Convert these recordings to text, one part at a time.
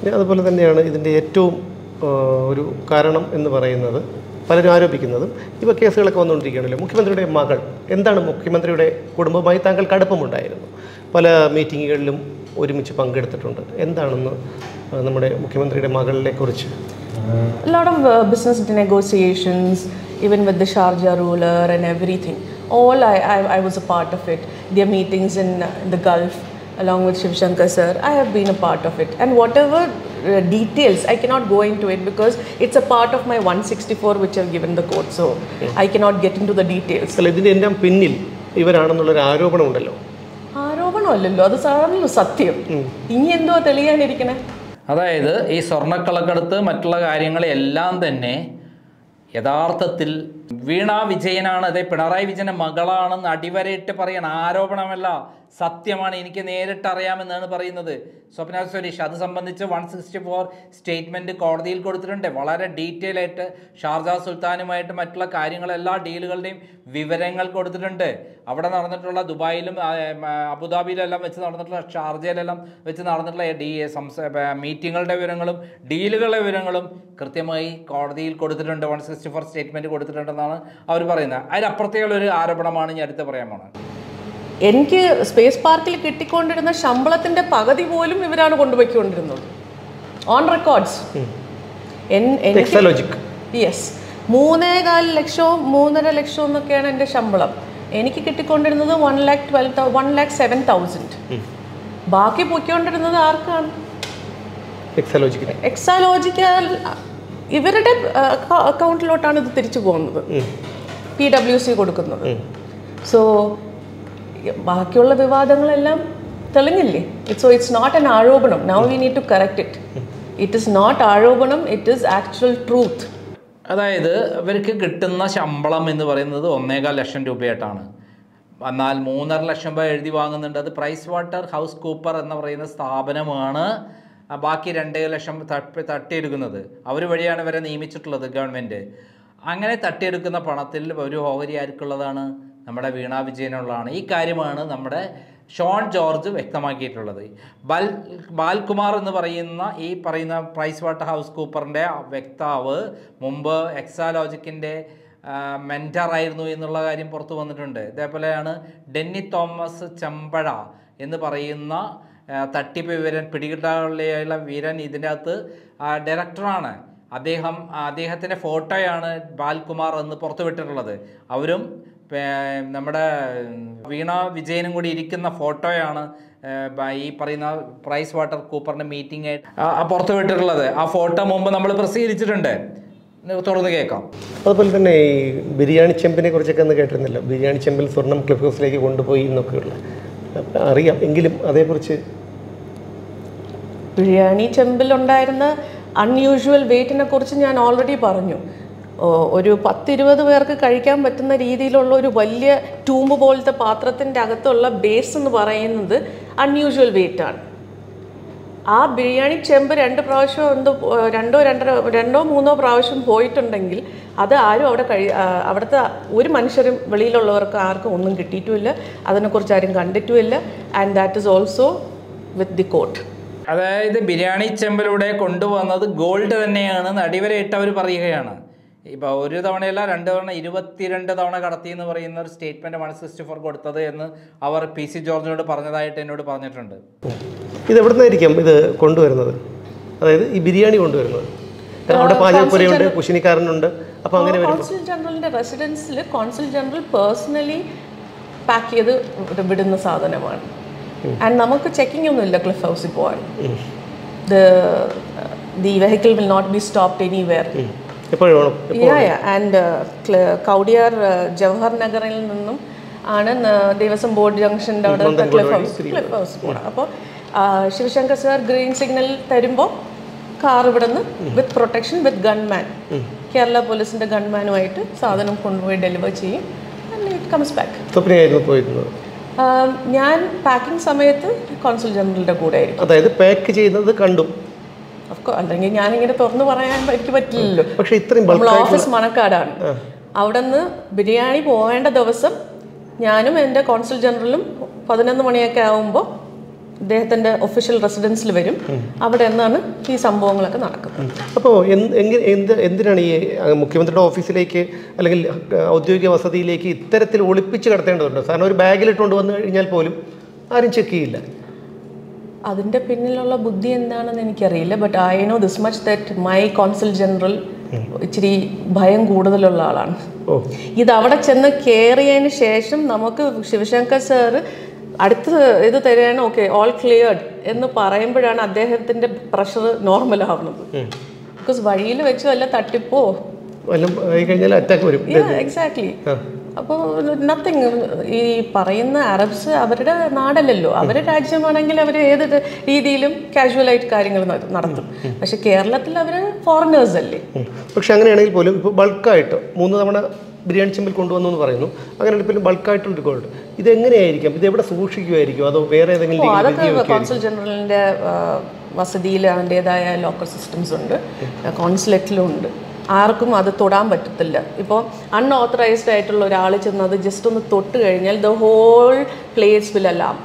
അതുപോലെ തന്നെയാണ് ഇതിൻ്റെ ഏറ്റവും ഒരു കാരണം എന്ന് പറയുന്നത്, പലരും ആരോപിക്കുന്നതും ഇപ്പോൾ കേസുകളൊക്കെ വന്നുകൊണ്ടിരിക്കുകയാണല്ലോ. മുഖ്യമന്ത്രിയുടെ മകൾ, എന്താണ് മുഖ്യമന്ത്രിയുടെ കുടുംബവുമായി താങ്കൾക്ക് അടുപ്പമുണ്ടായിരുന്നു, പല മീറ്റിങ്ങുകളിലും ഒരുമിച്ച് പങ്കെടുത്തിട്ടുണ്ട്, എന്താണെന്ന് നമ്മുടെ മുഖ്യമന്ത്രിയുടെ മകളെ കുറിച്ച്? A lot of business negotiations, even with the Sharjah ruler and everything. All I was a part of it. Their meetings in the Gulf, along with Shiv Shankar sir, I have been a part of it. And whatever details, I cannot go into it because it's a part of my 164 which I've given the court. So I cannot get into the details. അല്ല, ഇതിൻ്റെ എല്ലാം പിന്നിൽ ഇവരാണെന്നുള്ളൊരു ആരോപണമുണ്ടല്ലോ. ആരോപണമല്ലല്ലോ, അത് സാധാരണ സത്യം. ഇനി എന്തോ തെളിയാനിരിക്കണേ? അതായത് ഈ സ്വർണ്ണക്കളക്കടത്ത് മറ്റുള്ള കാര്യങ്ങളെല്ലാം തന്നെ യഥാർത്ഥത്തിൽ വീണ വിജയനാണ്, അതെ പിണറായി വിജയൻ്റെ മകളാണെന്ന് അടിവരയിട്ട് പറയണം. ആരോപണമല്ല, സത്യമാണ്, എനിക്ക് നേരിട്ട് അറിയാമെന്നാണ് പറയുന്നത് സ്വപ്ന സുരേഷ്. അത് സംബന്ധിച്ച് 164 സ്റ്റേറ്റ്മെൻറ്റ് കോടതിയിൽ കൊടുത്തിട്ടുണ്ട്. വളരെ ഡീറ്റെയിൽ ആയിട്ട് ഷാർജ സുൽത്താനുമായിട്ട് മറ്റുള്ള കാര്യങ്ങളെല്ലാ ഡീലുകളുടെയും വിവരങ്ങൾ കൊടുത്തിട്ടുണ്ട്. അവിടെ നടന്നിട്ടുള്ള ദുബായിലും അബുദാബിയിലെല്ലാം വെച്ച് നടന്നിട്ടുള്ള, ഷാർജയിലെല്ലാം വെച്ച് നടന്നിട്ടുള്ള മീറ്റിങ്ങുകളുടെ വിവരങ്ങളും ഡീലുകളുടെ വിവരങ്ങളും കൃത്യമായി കോടതിയിൽ കൊടുത്തിട്ടുണ്ട്. 164 സ്റ്റേറ്റ്മെൻറ്റ് കൊടുത്തിട്ടുണ്ടെന്നാണ് അവർ പറയുന്നത്. അതിനപ്പുറത്തേക്കുള്ളൊരു ആരോപണമാണ് ഞാൻ അടുത്ത് പറയാൻ പോകുന്നത്. എനിക്ക് സ്പേസ് പാർക്കിൽ കിട്ടിക്കൊണ്ടിരുന്ന ശമ്പളത്തിൻ്റെ പകുതി പോലും ഇവരാണ് കൊണ്ടുപോയിക്കൊണ്ടിരുന്നത്, ഓൺ റെക്കോർഡ്സ്. യെസ്, 3.25 ലക്ഷവും 3.5 ലക്ഷവും എന്നൊക്കെയാണ് എൻ്റെ ശമ്പളം. എനിക്ക് കിട്ടിക്കൊണ്ടിരുന്നത് 1,07,000. ബാക്കി പൊയ്ക്കൊണ്ടിരുന്നത് ആർക്കാണ്? എക്സാലോജിക്കൽ ഇവരുടെ അക്കൗണ്ടിലോട്ടാണ് ഇത് തിരിച്ചു പോകുന്നത്, PWC കൊടുക്കുന്നത്. സോ ബാക്കിയുള്ള വിവാദങ്ങളെല്ലാം തെളിഞ്ഞില്ലേ? ഇറ്റ്സ് നോട്ട് എൻ ആരോപണം. Now we need to correct it. It is not ആരോപണം, ഇറ്റ് ഈസ് ആക്ച്വൽ ട്രൂത്ത്. അതായത് ഇവർക്ക് കിട്ടുന്ന ശമ്പളം എന്ന് പറയുന്നത് 1.25 ലക്ഷം രൂപയായിട്ടാണ്. എന്നാൽ 3.5 ലക്ഷം രൂപ എഴുതി വാങ്ങുന്നുണ്ട്. അത് പ്രൈസ് വാട്ടർ ഹൗസ് കൂപ്പർ എന്ന് പറയുന്ന സ്ഥാപനമാണ് ബാക്കി 2 ലക്ഷം തട്ടിയെടുക്കുന്നത്. അവർ വഴിയാണ് ഇവരെ നിയമിച്ചിട്ടുള്ളത് ഗവൺമെൻറ്. അങ്ങനെ തട്ടിയെടുക്കുന്ന പണത്തിൽ ഒരു ഓഹരി ആർക്കുള്ളതാണ്? നമ്മുടെ വീണ വിജയനുള്ളതാണ്. ഈ കാര്യമാണ് നമ്മുടെ ഷോൺ ജോർജ് വ്യക്തമാക്കിയിട്ടുള്ളത്. ബാൽകുമാർ എന്ന് പറയുന്ന പ്രൈസ് വാട്ടർ ഹൗസ് കൂപ്പറിൻ്റെ വക്താവ് മുമ്പ് എക്സാലോജിക്കിൻ്റെ മെൻറ്ററായിരുന്നു എന്നുള്ള കാര്യം പുറത്തു വന്നിട്ടുണ്ട്. ഇതേപോലെയാണ് ഡെന്നി തോമസ് ചെമ്പഴ എന്ന് പറയുന്ന തട്ടിപ്പ് പിടികിട്ടാനുള്ള വീരൻ ഇതിൻ്റെ അകത്ത് ഡയറക്ടറാണ്. അദ്ദേഹത്തിൻ്റെ ഫോട്ടോയാണ് ബാൽകുമാർ എന്ന് പുറത്തുവിട്ടിട്ടുള്ളത്. അവരും നമ്മുടെ വീണ വിജയനും കൂടി ഇരിക്കുന്ന ഫോട്ടോയാണ് ഈ പറയുന്ന പ്രൈസ് വാട്ടർ കൂപ്പറിൻ്റെ മീറ്റിംഗ് ആയിട്ട് പുറത്തുവിട്ടിട്ടുള്ളത്. ആ ഫോട്ടോ മുമ്പ് നമ്മൾ പ്രസിദ്ധീകരിച്ചിട്ടുണ്ട്, തുറന്ന് കേൾക്കാം. അതുപോലെ തന്നെ ഈ ബിരിയാണി ചെമ്പിനെ കുറിച്ചൊക്കെ ഒന്ന് കേട്ടിരുന്നില്ല. ബിരിയാണി ചെമ്പിൽ സ്വർണം ക്ലിഫ് ഹൗസിലേക്ക് കൊണ്ടുപോയി എന്നൊക്കെയുള്ള അറിയാം. എങ്കിലും അതേക്കുറിച്ച് ബിരിയാണി ചെമ്പിലുണ്ടായിരുന്ന അൺയൂഷ്വൽ വെയ്റ്റിനെ കുറിച്ച് ഞാൻ ഓൾറെഡി പറഞ്ഞു. ഒരു 10-20 പേർക്ക് കഴിക്കാൻ പറ്റുന്ന രീതിയിലുള്ള ഒരു വലിയ ട്യൂമ്പ് പോലത്തെ പാത്രത്തിൻ്റെ അകത്തുള്ള ബേസ് എന്ന് പറയുന്നത് അൺയൂഷ്വൽ വെയ്റ്റാണ്. ആ ബിരിയാണി ചെമ്പ് 2 പ്രാവശ്യം രണ്ടോ മൂന്നോ പ്രാവശ്യം പോയിട്ടുണ്ടെങ്കിൽ അത് ആരും അവിടുത്തെ ഒരു മനുഷ്യരും വെളിയിലുള്ളവർക്ക് ആർക്കും ഒന്നും കിട്ടിയിട്ടുമില്ല, അതിനെക്കുറിച്ച് ആരും കണ്ടിട്ടുമില്ല. And that is also with the court. അതായത് ബിരിയാണി ചെമ്പിലൂടെ കൊണ്ടുവന്നത് ഗോൾഡ് തന്നെയാണ് അടിവരയിട്ട് അവർ പറയുകയാണ്. ഇപ്പോൾ 1 തവണയല്ല 2 തവണ 22 തവണ കടത്തി എന്ന് പറയുന്ന ഒരു സ്റ്റേറ്റ്മെൻറ്റ് 164 കൊടുത്തത് എന്ന് അവർ PC ജോർജിനോട് പറഞ്ഞതായിട്ട് എന്നോട് പറഞ്ഞിട്ടുണ്ട്. ഇത് എവിടുന്നായിരിക്കും ഇത് കൊണ്ടുവരുന്നത്? അതായത് ഈ ബിരിയാണി കൊണ്ടുവരുന്നത് അവിടെ പാചകപ്പുരയുണ്ട്, കുശിനിക്കാരനുണ്ട്. അപ്പോൾ അങ്ങനെ കോൺസുൽ ജനറലിൻ്റെ റെസിഡൻസിൽ കോൺസുൽ ജനറൽ പേഴ്സണലി പാക്ക് ചെയ്ത് വിടുന്ന സാധനമാണ്. ആൻഡ് നമുക്ക് ചെക്കിംഗ് ഒന്നുമില്ല ക്ലിഫ് ഹൗസിൽ പോകാൻ. The vehicle will not be stopped anywhere. And Kowdiar Jawahar നഗറിൽ നിന്നും ആണ് ദേവസ്വം ബോർഡ് ജംഗ്ഷൻ്റെ അവിടെ ക്ലിഫ് ഹൗസ് പോകണം. അപ്പോൾ ശിവശങ്കർ സാർ ഗ്രീൻ സിഗ്നൽ തരുമ്പോൾ കാർ ഇവിടെ നിന്ന് with protection with gunman, Kerala പോലീസിൻ്റെ ഗൺമാനുമായിട്ട് സാധനം കൊണ്ടുപോയി ഡെലിവർ ചെയ്യും. And it comes back. ഞാൻ പാക്കിംഗ് സമയത്ത് കോൺസുൽ ജനറലിൻ്റെ കൂടെ ആയിരിക്കും. അതായത് പാക്ക് ചെയ്യുന്നത് കണ്ടു. അല്ലെങ്കിൽ ഞാനിങ്ങനെ തുറന്നു പറയാൻ എനിക്ക് പറ്റില്ലല്ലോ. പക്ഷേ ഇത്രയും ഓഫീസ് മണക്കാടാണ്. അവിടെ നിന്ന് ബിരിയാണി പോകേണ്ട ദിവസം ഞാനും എൻ്റെ കോൺസുൽ ജനറലും 11 മണിയൊക്കെ ആകുമ്പോൾ അദ്ദേഹത്തിൻ്റെ ഒഫീഷ്യൽ റെസിഡൻസിൽ വരും. അവിടെ നിന്നാണ് ഈ സംഭവങ്ങളൊക്കെ നടക്കുന്നത്. അപ്പോൾ എന്തിനാണ് ഈ മുഖ്യമന്ത്രിയുടെ ഓഫീസിലേക്ക് അല്ലെങ്കിൽ ഔദ്യോഗിക വസതിയിലേക്ക് ഇത്തരത്തിൽ ഒളിപ്പിച്ച് കടത്തേണ്ടതുണ്ട്? കാരണം ഒരു ബാഗിലിട്ടുകൊണ്ട് വന്നു കഴിഞ്ഞാൽ പോലും ആരും ചെക്ക് ചെയ്യില്ല. അതിൻ്റെ പിന്നിലുള്ള ബുദ്ധി എന്താണെന്ന് എനിക്കറിയില്ല. But I know this much that my consul general ഇച്ചിരി ഭയം കൂടുതലുള്ള ആളാണ്. ഇത് അവിടെ ചെന്ന് കയറിയതിന് ശേഷം നമുക്ക് ശിവശങ്കർ സാറ് അടുത്ത ഇത് തരാണ്, ഓക്കെ ഓൾ ക്ലിയർഡ് എന്ന് പറയുമ്പോഴാണ് അദ്ദേഹത്തിൻ്റെ പ്രഷർ നോർമൽ ആവുന്നത്. ബിക്കോസ് വഴിയിൽ വെച്ച് വല്ല തട്ടിപ്പോ എക്സാക്ട്ലി. അപ്പോൾ നത്തിങ്. ഈ പറയുന്ന അറബ്സ് അവരുടെ നാടല്ലല്ലോ, അവരുടെ രാജ്യമാണെങ്കിൽ അവർ ഏത് രീതിയിലും കാഷ്വലായിട്ട് കാര്യങ്ങൾ നടത്തും. പക്ഷെ കേരളത്തിൽ അവർ ഫോറിനേഴ്സ് അല്ലേ. പക്ഷെ അങ്ങനെയാണെങ്കിൽ പോലും ഇപ്പോൾ ബൾക്കായിട്ട് 3 തവണ ബിരിയാണി ചെമ്പിൽ കൊണ്ടുവന്നു എന്ന് പറയുന്നു. അങ്ങനെയാണെങ്കിൽ പോലും ബൾക്കായിട്ടുള്ള ഗോൾഡ് ഇതെങ്ങനെയായിരിക്കും? ഇത് എവിടെ സൂക്ഷിക്കുമായിരിക്കും? അതോ വേറെ ഏതെങ്കിലും? അതൊക്കെ കോൺസുൽ ജനറലിൻ്റെ വസതിയിൽ അതിൻ്റെതായ ലോക്കർ സിസ്റ്റംസ് ഉണ്ട്, കോൺസുലേറ്റിലും ഉണ്ട്. ആർക്കും അത് തൊടാൻ പറ്റത്തില്ല. ഇപ്പോൾ അൺഓത്തറൈസ്ഡ് ആയിട്ടുള്ള ഒരാൾ ചെന്നത് ജസ്റ്റ് ഒന്ന് തൊട്ട് കഴിഞ്ഞാൽ the whole place will alarm.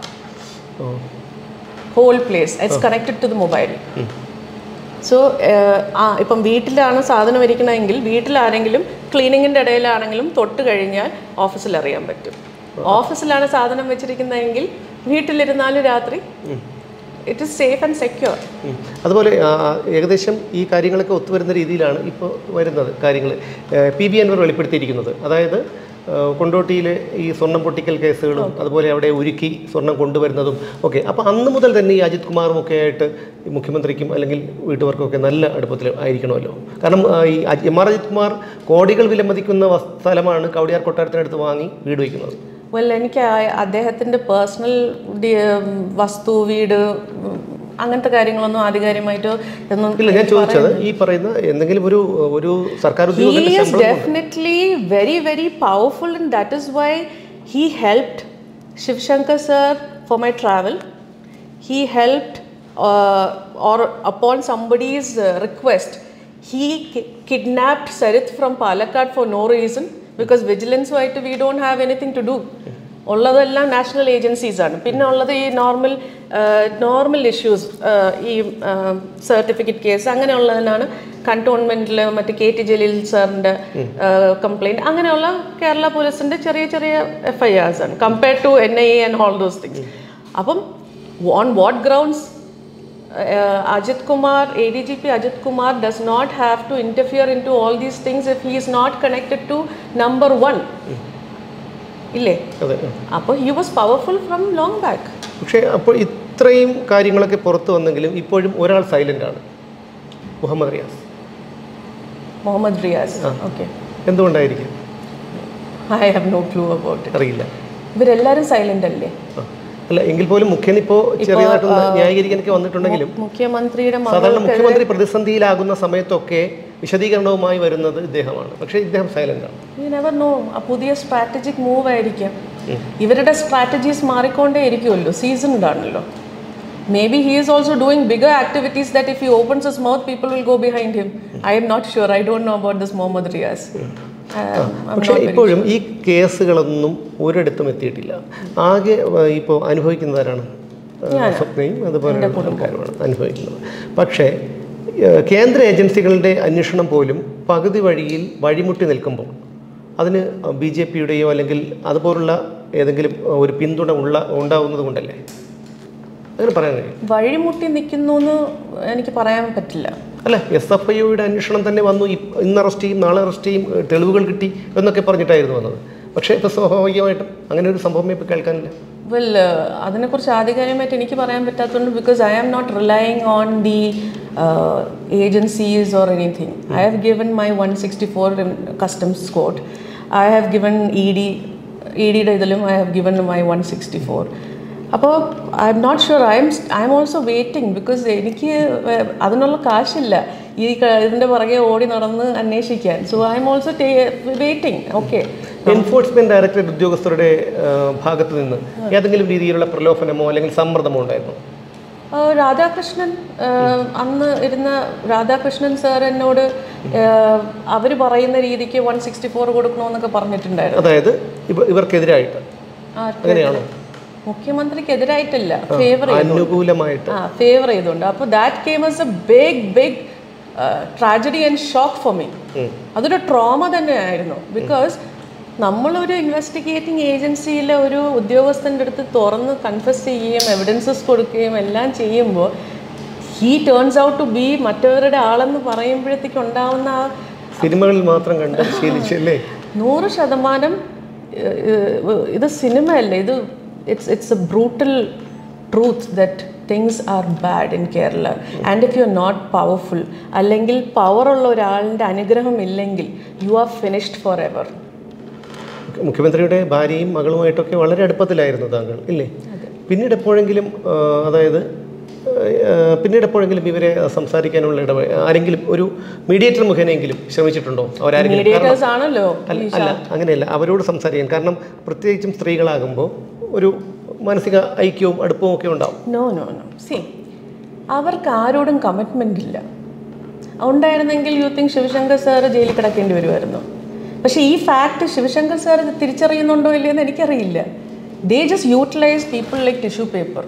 Whole place it's connected to the mobile. So ഇപ്പം വീട്ടിലാണ് സാധനം ഇരിക്കണമെങ്കിൽ വീട്ടിലാരെങ്കിലും ക്ലീനിങ്ങിൻ്റെ ഇടയിലാണെങ്കിലും തൊട്ട് കഴിഞ്ഞാൽ ഓഫീസിൽ അറിയാൻ പറ്റും. ഓഫീസിലാണ് സാധനം വെച്ചിരിക്കുന്നതെങ്കിൽ വീട്ടിലിരുന്നാലും രാത്രി it is safe and secure. അതുപോലെ ഏകദേശം ഈ കാര്യങ്ങളൊക്കെ ഒത്തുവരുന്ന രീതിയിലാണ് ഇപ്പോൾ വരുന്നത് കാര്യങ്ങൾ. PB അൻവർ വെളിപ്പെടുത്തിയിരിക്കുന്നത്, അതായത് കൊണ്ടോട്ടിയിലെ ഈ സ്വർണം പൊട്ടിക്കൽ കേസുകളും അതുപോലെ അവിടെ ഉരുക്കി സ്വർണം കൊണ്ടുവരുന്നതും ഒക്കെ. അപ്പോൾ അന്ന് മുതൽ തന്നെ ഈ അജിത് കുമാറും ഒക്കെ ആയിട്ട് മുഖ്യമന്ത്രിക്കും അല്ലെങ്കിൽ വീട്ടുകാർക്കൊക്കെ നല്ല അടുപ്പത്തിൽ ആയിരിക്കണമല്ലോ. കാരണം ഈ MR അജിത് കുമാർ കോടികൾ വിലമതിക്കുന്ന സ്ഥലമാണ് കവടിയാർ കൊട്ടാരത്തിനടുത്ത് വാങ്ങി വീട് വയ്ക്കുന്നത്. എനിക്ക് അദ്ദേഹത്തിൻ്റെ പേഴ്സണൽ വസ്തു, വീട്, അങ്ങനത്തെ കാര്യങ്ങളൊന്നും ആധികാരികമായിട്ടോ ഒന്നും ഇല്ല. ഞാൻ ചോദിച്ചത് ഈ പറയുന്ന എന്തെങ്കിലും ഒരു സർക്കാർ ഉദ്യോഗസ്ഥന്റെ ശമ്പളം. He is definitely very very powerful and that is why he helped Shiv Shankar sir for my travel. He helped or upon somebody's request he kidnapped Sarith from Palakkad for no reason, because vigilance ആയിട്ട് we don't have anything to do. ഉള്ളതെല്ലാം national agencies ആണ്. പിന്നെ ഉള്ളത് ഈ normal issues, ഈ certificate case അങ്ങനെയുള്ളതിനാണ് കണ്ടോൺമെൻറ്റിൽ മറ്റേ KT ജലീൽ സാറിൻ്റെ കംപ്ലയിൻറ്റ്, അങ്ങനെയുള്ള കേരള പോലീസിൻ്റെ ചെറിയ ചെറിയ FIRs ആണ് compared to NIA and all those things. അപ്പം on what grounds Ajit Kumar, ADGP Ajit Kumar does not have to interfere into all these things if he is not connected to number 1. ഇല്ലേ? അപ്പോൾ he was powerful from long back. പക്ഷേ അപ്പോൾ ഇത്രയും കാര്യങ്ങളൊക്കെ പുറത്തു വന്നെങ്കിലും ഇപ്പോഴും ഒരാൾ സൈലൻ്റ് ആണ്, മുഹമ്മദ് റിയാസ്. ഓക്കെ, എന്തുകൊണ്ടായിരിക്കും? I have no clue about it. അറിയില്ല. ഇവരെല്ലാവരും സൈലൻ്റ് അല്ലേ? അല്ല, എങ്കിൽ പോലും മുഖ്യൻ ഇപ്പോൾ ചെറിയതായിട്ടൊന്ന് ന്യായീകരിക്കാനൊക്കെ വന്നിട്ടുണ്ടെങ്കിലും സാധാരണ മുഖ്യമന്ത്രി പ്രതിസന്ധിയിലാകുന്ന സമയത്തൊക്കെ വിശദീകരണവുമായി വരുന്നത് ഇദ്ദേഹമാണ്. പക്ഷേ ഇദ്ദേഹം സൈലന്റ് ആണ്. You never know. പുതിയ സ്ട്രാറ്റജിക് മൂവ് ആയിരിക്കാം. ഇവരുടെ സ്ട്രാറ്റജീസ് മാറിക്കൊണ്ടേ ഇരിക്കുമല്ലോ, സീസൺഡ് ആണല്ലോ. Maybe he is also doing bigger activities that if he opens his mouth people will go behind him. I'm not sure. I don't know about this Muhammad Riyas. പക്ഷേ ഇപ്പോഴും ഈ കേസുകളൊന്നും ഒരിടത്തും എത്തിയിട്ടില്ല. ആകെ ഇപ്പോൾ അനുഭവിക്കുന്നവരാണ് സ്വപ്നയും അതുപോലെ ആൾക്കാരുമാണ് അനുഭവിക്കുന്നത്. പക്ഷേ കേന്ദ്ര ഏജൻസികളുടെ അന്വേഷണം പോലും പകുതി വഴിയിൽ വഴിമുട്ടി നിൽക്കുമ്പോൾ അതിന് BJPയുടെയോ അല്ലെങ്കിൽ അതുപോലുള്ള ഏതെങ്കിലും ഒരു പിന്തുണ ഉണ്ടാവുന്നത് കൊണ്ടല്ലേ അങ്ങനെ പറയാൻ കഴിയും? വഴിമുട്ടി നിൽക്കുന്നു എന്ന് എനിക്ക് പറയാൻ പറ്റില്ല. അല്ല, SFIയുടെ അന്വേഷണം തന്നെ വന്നു, ഇന്ന് അറസ്റ്റ് ചെയ്യും നാളെ അറസ്റ്റ് ചെയ്യും, തെളിവുകൾ കിട്ടി എന്നൊക്കെ പറഞ്ഞിട്ടായിരുന്നു വന്നത്. പക്ഷേ ഇപ്പോൾ സ്വാഭാവികമായിട്ടും അങ്ങനെ ഒരു സംഭവമേ ഇപ്പോൾ കേൾക്കാനില്ല. അതിനെക്കുറിച്ച് ആധികാരികമായിട്ട് എനിക്ക് പറയാൻ പറ്റാത്തതുകൊണ്ട്, because I am not relying on the agencies or anything. I have given my 164 customs code. I have given EDയുടെ ഇതിലും ഐ ഹാവ് ഗിവൻ മൈ 164. അപ്പോൾ I'm not sure. I'm also waiting, because എനിക്ക് അതിനുള്ള കാശില്ല ഈ ഇതിൻ്റെ പുറകെ ഓടി നടന്ന് അന്വേഷിക്കാൻ. So I'm also waiting. Okay, enforcement directorate ഉദ്യോഗസ്ഥരുടെ ഭാഗത്ത് നിന്ന് ഏതെങ്കിലും രീതിയിലുള്ള പ്രലോഭനമോ അല്ലെങ്കിൽ സമ്മർദ്ദമോ ഉണ്ടായിരുന്നു? രാധാകൃഷ്ണൻ, അന്ന് ഇരുന്ന രാധാകൃഷ്ണൻ സാർ എന്നോട് അവർ പറയുന്ന രീതിക്ക് 164 കൊടുക്കണമെന്നൊക്കെ പറഞ്ഞിട്ടുണ്ടായിരുന്നു. അതായത് ഇവർക്കെതിരായിട്ട് അങ്ങനെയാണോ? മുഖ്യമന്ത്രിക്കെതിരായിട്ടല്ല, ഫേവർ അനുകൂലമായിട്ട് ഫേവർ ചെയ്തുകൊണ്ട്. അപ്പോൾ that came as a big tragedy and shock for me. അതൊരു ട്രോമ തന്നെയായിരുന്നു. ബിക്കോസ് നമ്മളൊരു ഇൻവെസ്റ്റിഗേറ്റിംഗ് ഏജൻസിയിലെ ഒരു ഉദ്യോഗസ്ഥൻ്റെ അടുത്ത് തുറന്ന് കൺഫസ് ചെയ്യുകയും എവിഡൻസസ് കൊടുക്കുകയും എല്ലാം ചെയ്യുമ്പോൾ he turns out to be മറ്റവരുടെ ആളെന്ന് പറയുമ്പോഴത്തേക്ക് ഉണ്ടാവുന്ന ആ സിനിമകളിൽ മാത്രം കണ്ട് ശീലിച്ചല്ലേ. 100% ഇത് സിനിമയല്ല, ഇത് it's a brutal truth that things are bad in Kerala. And if you are not powerful, അല്ലെങ്കിൽ പവറുള്ള ഒരാളിൻ്റെ അനുഗ്രഹം ഇല്ലെങ്കിൽ you are finished for ever. മുഖ്യമന്ത്രിയുടെ ഭാര്യയും മകളുമായിട്ടൊക്കെ വളരെ അടുപ്പത്തിലായിരുന്നു താങ്കൾ ഇല്ലേ? പിന്നീട് എപ്പോഴെങ്കിലും ഇവരെ സംസാരിക്കാനുള്ള ആരെങ്കിലും ഒരു മീഡിയേറ്റർ മുഖേനയെങ്കിലും ശ്രമിച്ചിട്ടുണ്ടോ? മീഡിയേറ്റേഴ്സ് ആണല്ലോ. അല്ല, അങ്ങനെയല്ല, അവരോട് സംസാരിക്കാൻ. കാരണം പ്രത്യേകിച്ചും സ്ത്രീകളാകുമ്പോൾ ഒരു മാനസിക ഐക്യവും അടുപ്പവും ഒക്കെ ഉണ്ടാവും. നോ സി, അവർക്ക് ആരോടും കമ്മിറ്റ്മെൻ്റ് ഇല്ല. ഉണ്ടായിരുന്നെങ്കിൽ യു തിങ്ക് ശിവശങ്കർ സാറ് ജയിലിൽ കിടക്കേണ്ടി വരുമായിരുന്നു. പക്ഷേ ഈ ഫാക്ട് ശിവശങ്കർ സാർ തിരിച്ചറിയുന്നുണ്ടോ ഇല്ലയെന്ന് എനിക്കറിയില്ല. They just utilise people like tissue paper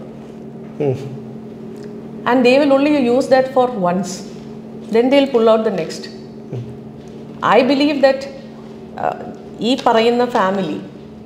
and they will only use that for once, then they'll pull out the next. I believe that ഈ പറയുന്ന ഫാമിലി,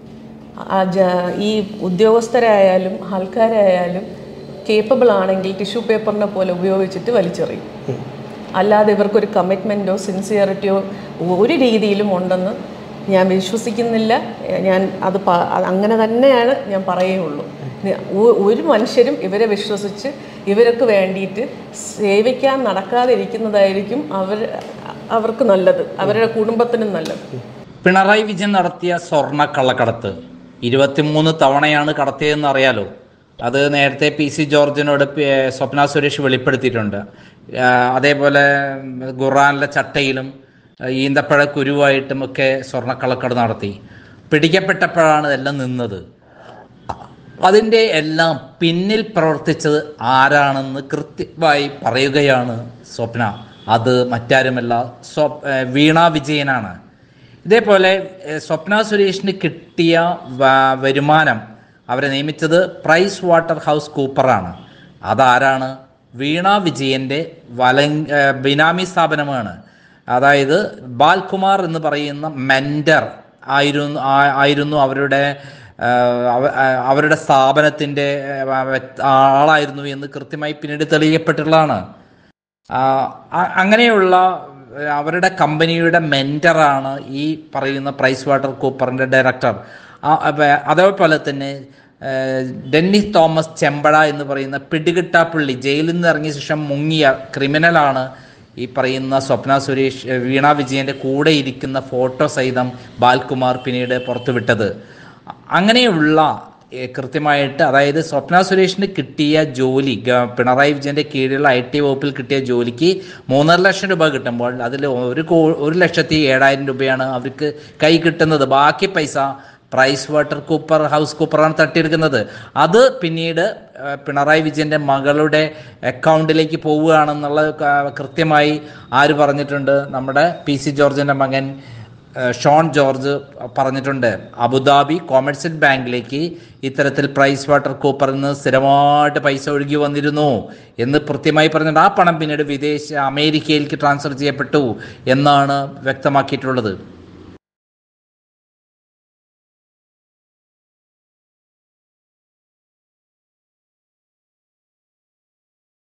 ഈ ഉദ്യോഗസ്ഥരായാലും ആൾക്കാരായാലും കേപ്പബിൾ ആണെങ്കിൽ ടിഷ്യൂ പേപ്പറിനെ പോലെ ഉപയോഗിച്ചിട്ട് വലിച്ചെറിയും. അല്ലാതെ ഇവർക്കൊരു കമ്മിറ്റ്മെൻറ്റോ സിൻസിയറിറ്റിയോ ഒരു രീതിയിലും ഉണ്ടെന്ന് ഞാൻ വിശ്വസിക്കുന്നില്ല. ഞാൻ അത് അങ്ങനെ തന്നെയാണ് ഞാൻ പറയുകയുള്ളൂ. ഒരു മനുഷ്യരും ഇവരെ വിശ്വസിച്ച് ഇവർക്ക് വേണ്ടിയിട്ട് സേവിക്കാൻ നടക്കാതിരിക്കുന്നതായിരിക്കും അവർക്ക് നല്ലത്, അവരുടെ കുടുംബത്തിനും നല്ലത്. പിണറായി വിജയൻ നടത്തിയ സ്വർണ്ണ കള്ളക്കടത്ത് 23 തവണയാണ് കടത്തിയതെന്ന് അറിയാലോ. അത് നേരത്തെ PC ജോർജിനോട് സ്വപ്ന സുരേഷ് വെളിപ്പെടുത്തിയിട്ടുണ്ട്. അതേപോലെ ഖുർആനിലെ ചട്ടയിലും ഈന്തപ്പഴ കുരുവായിട്ടും ഒക്കെ സ്വർണ്ണക്കള്ളക്കടത്ത് നടത്തി. പിടിക്കപ്പെട്ടപ്പോഴാണ് ഇതെല്ലാം നിന്നത്. അതിൻ്റെ എല്ലാം പിന്നിൽ പ്രവർത്തിച്ചത് ആരാണെന്ന് കൃത്യമായി പറയുകയാണ് സ്വപ്ന. അത് മറ്റാരുമല്ല, വീണ വിജയനാണ്. ഇതേപോലെ സ്വപ്ന സുരേഷിന് കിട്ടിയ വരുമാനം അവരെ നിയമിച്ചത് പ്രൈസ് വാട്ടർ ഹൗസ് കൂപ്പറാണ്. അതാരാണ്? വീണ വിജയൻ്റെ ബിനാമി സ്ഥാപനമാണ്. അതായത് ബാൽകുമാർ എന്ന് പറയുന്ന മെൻറ്റർ ആയിരുന്നു അവരുടെ സ്ഥാപനത്തിൻ്റെ ആളായിരുന്നു എന്ന് കൃത്യമായി പിന്നീട് തെളിയിക്കപ്പെട്ടിട്ടുള്ളതാണ്. അങ്ങനെയുള്ള അവരുടെ കമ്പനിയുടെ മെൻറ്ററാണ് ഈ പറയുന്ന പ്രൈസ് വാട്ടർ കൂപ്പറിൻ്റെ ഡയറക്ടർ. അതേപോലെ തന്നെ ഡെന്നിസ് തോമസ് ചെമ്പട എന്ന് പറയുന്ന പിടികിട്ടാപ്പള്ളി, ജയിലിൽ നിന്ന് ഇറങ്ങിയ ശേഷം മുങ്ങിയ ക്രിമിനലാണ് ഈ പറയുന്ന സ്വപ്ന സുരേഷ്, വീണ വിജയൻ്റെ കൂടെ ഇരിക്കുന്ന ഫോട്ടോ സഹിതം ബാൽകുമാർ പിന്നീട് പുറത്തുവിട്ടത്. അങ്ങനെയുള്ള കൃത്യമായിട്ട്, അതായത് സ്വപ്ന സുരേഷിന് കിട്ടിയ ജോലി, പിണറായി വിജയൻ്റെ കീഴിലുള്ള IT വകുപ്പിൽ കിട്ടിയ ജോലിക്ക് 3.5 ലക്ഷം രൂപ കിട്ടുമ്പോൾ അതിൽ 1,07,000 രൂപയാണ് അവർക്ക് കൈ കിട്ടുന്നത്. ബാക്കി പൈസ പ്രൈസ് വാട്ടർ കൂപ്പർ ഹൗസ് കൂപ്പറാണ് തട്ടിയെടുക്കുന്നത്. അത് പിന്നീട് പിണറായി വിജയൻ്റെ മകളുടെ അക്കൗണ്ടിലേക്ക് പോവുകയാണെന്നുള്ള കൃത്യമായി ആര് പറഞ്ഞിട്ടുണ്ട്? നമ്മുടെ PC ജോർജിൻ്റെ മകൻ ഷോൺ ജോർജ് പറഞ്ഞിട്ടുണ്ട്. അബുദാബി കൊമേഴ്സ്യൽ ബാങ്കിലേക്ക് ഇത്തരത്തിൽ പ്രൈസ് വാട്ടർ കൂപ്പറിൽ നിന്ന് സ്ഥിരമായിട്ട് പൈസ ഒഴുകി വന്നിരുന്നു എന്ന് കൃത്യമായി പറഞ്ഞിട്ടുണ്ട്. ആ പണം പിന്നീട് അമേരിക്കയിലേക്ക് ട്രാൻസ്ഫർ ചെയ്യപ്പെട്ടു എന്നാണ് വ്യക്തമാക്കിയിട്ടുള്ളത്.